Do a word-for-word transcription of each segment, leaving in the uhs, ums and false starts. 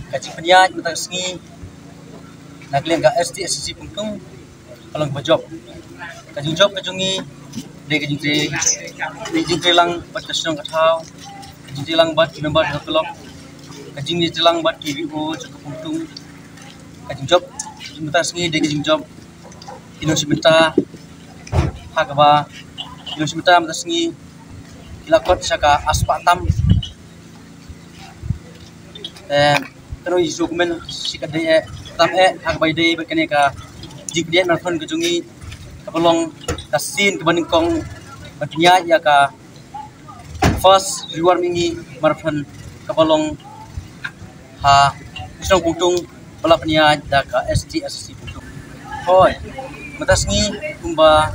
kajing penyat mata sengi nak liang ka S T S C pungtung kalau bajob kajing job kajungi de kajing tre kajing tre lang bat kasnong kathau kajing tre lang bat member kelok kajing ni tre lang bat T V O cukup pungtung kajing job mata sengi de kajing job ino simenta hakaba ino simenta mata sengi kilakot saka aspatam eh kalau isu komen sikat dia tam eh hak by day berkene ka jik dia nonton kejungi kapelong kasin kebanding kong bertanya ya ka first reward mingi marathon kapelong ha isong puntung bala penya da ka S T S C puntung hoy matasngi kumba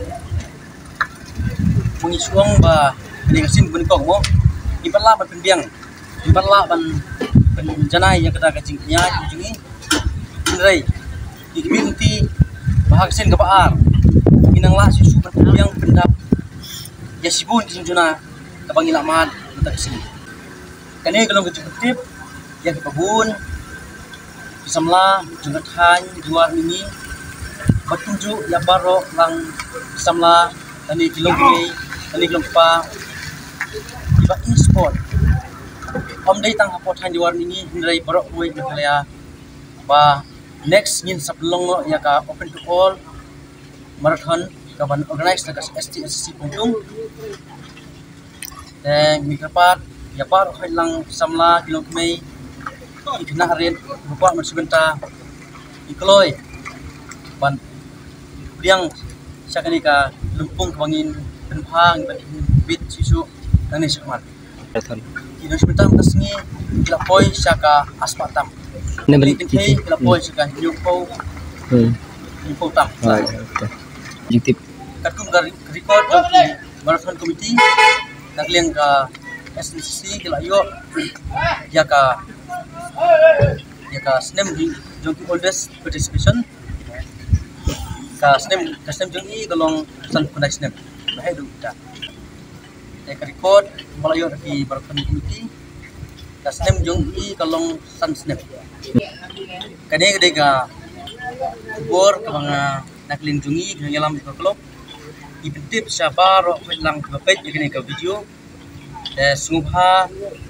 mengisuang ba ni kasin kebanding kong mo ibala ban penbiang ibala ban penjanai yang kita kacing nya kejungi Rai, di community bahagsen kebaar, inanglah susu yang pendap, ya sibun di juna kabang ilaman kita kesini. Kini kalau kecil-kecil yang kebun, disamla jungatan luar ini, bertunjuk ya barok lang disamla tani kilong ini, tani kilong pa, tiba e-sport. Om day tang hapotan luar ini hindai barok kuih berkaya, bah next ngin sablong ya ka open to all marathon kaban organize na ka S T S C puntung dan mikrapat ya par hoy lang samla kilong may ikna rin rupa marsibenta ikloy ban biang sa kanika lumpung kabangin penphang bit sisu nani sakmat marathon ino sibenta matasngi lapoy sa ka aspatam Nembeli tingkai kalau poin sekarang nyumpau, nyumpau tam. Jitip. Kadung record di marathon committee, nak liang ke S T C kalau yo, ya ke, ya ke senem di jongki oldest participation, ke senem ke senem jongki kalau san punai senem, bahaya dulu dah. Ya ke record kalau yo di marathon committee, ke senem jongki kalau san senem. Kani gede ka bor ka mga naklindungi ng yalam di klop ipitip sa baro lang kapit kani ka video eh sungha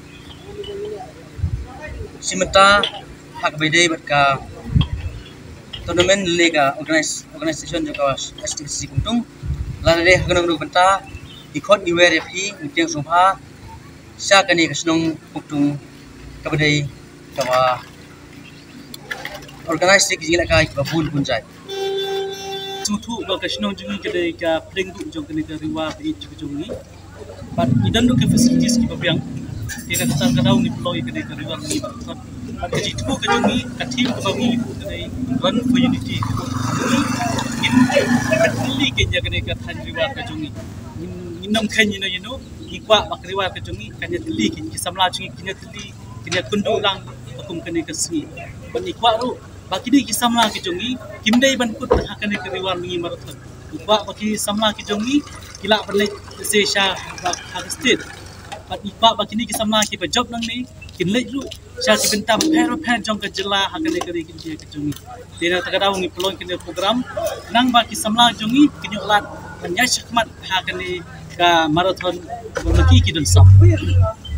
simenta hak bede bat ka tournament lega organize organization joka S T C kuntung lare hagnong nu benta ikot ni were phi mitiang sungha sa kani kasnong kuntung kabede kawa organize ke jingla kai babul punjai sutu ba kashnong jungi kedai ka pringdu jong kene ka riwa bi jungi but idan do ke facilities ki babyang tena kasar kadau ni ploy kedai ka riwa ni ba but ke jitu ka jungi ka team ka bangi kedai run for unity in really ke ja kedai ka than riwa ka jungi inam khan ni no you know ikwa ba riwa ka jungi kanya tili ki samla jungi kinya tili kinya kundu lang hukum kene ka singi ban ikwa ru baki di kisamla ki jongi kimdai ban kut hakane keriwar mingi marathon ikwa baki samla ki jongi kila perle se sha hak state bat ikwa baki ni kisamla ki job nang ni kinle lu sha ki benta phero phan jong ka jila hakane keri ki ki jongi tena takada ngi pelon kene program nang baki samla jongi kinyo lat panyai shakmat hakane ka marathon baki ki dun sam